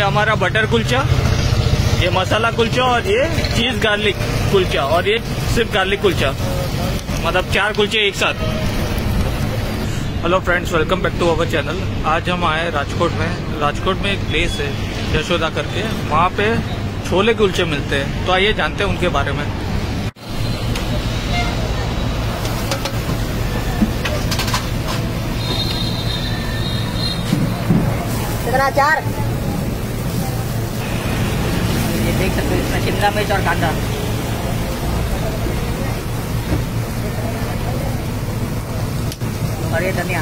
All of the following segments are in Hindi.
हमारा बटर कुलचा, ये मसाला कुलचा और ये चीज गार्लिक कुलचा और ये सिर्फ गार्लिक कुलचा, मतलब 4 कुलचे एक साथ। Hello friends, welcome back to our channel. आज हम आए राजकोट में। राजकोट में एक प्लेस है यशोदा करके, वहाँ पे छोले कुलचे मिलते हैं, तो आइए जानते हैं उनके बारे में। कितना 4? ये देख सकते हो, इसमें शिमला मिर्च और कांदा। और ये धनिया।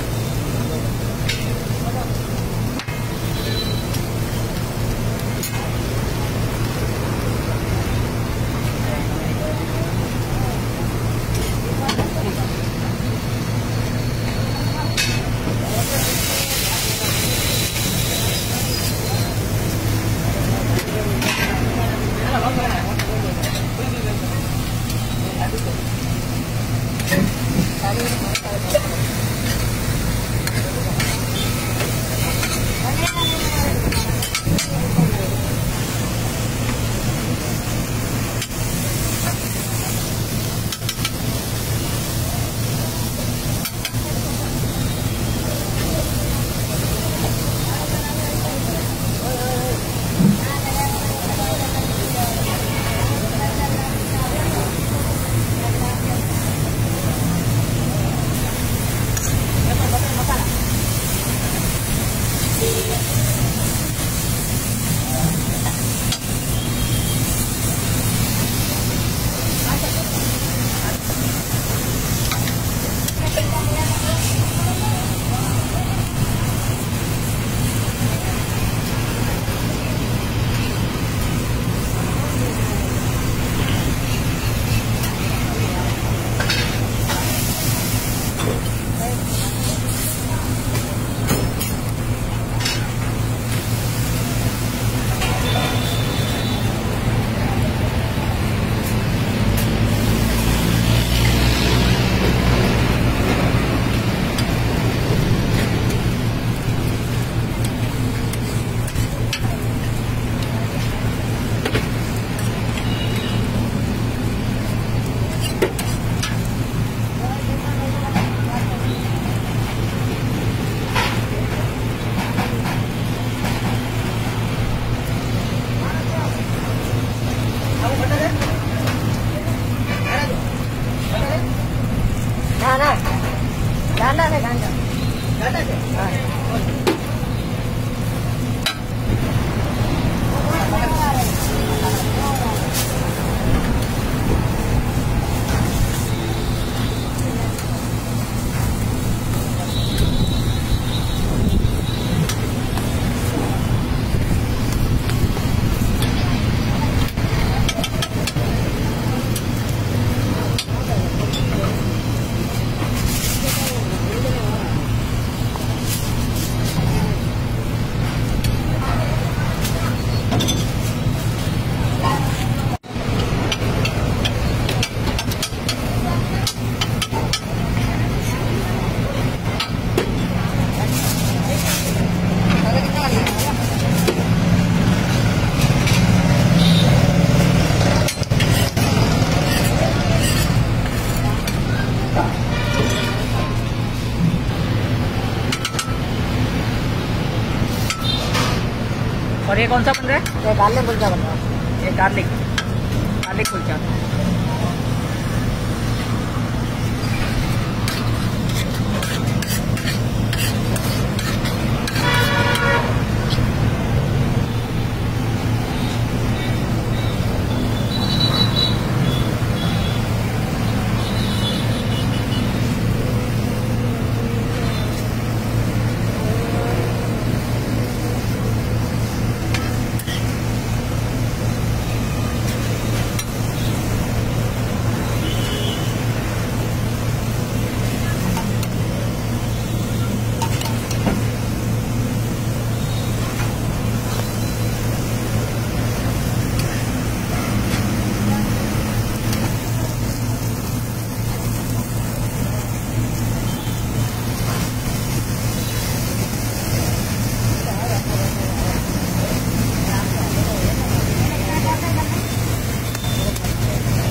और ये कौन सा बन रहा है? ये गार्लिक कुलचा बन रहा है। ये गार्लिक कुलचा।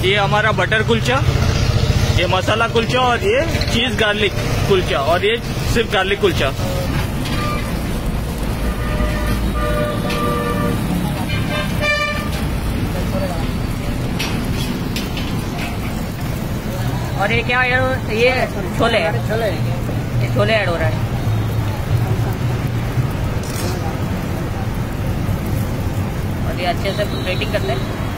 ये हमारा बटर कुलचा, ये मसाला कुलचा और ये चीज गार्लिक कुलचा और ये सिर्फ गार्लिक कुलचा। और ये क्या ये छोले है, ये छोले ऐड हो रहा है। और ये अच्छे से प्लेटिंग करते हैं।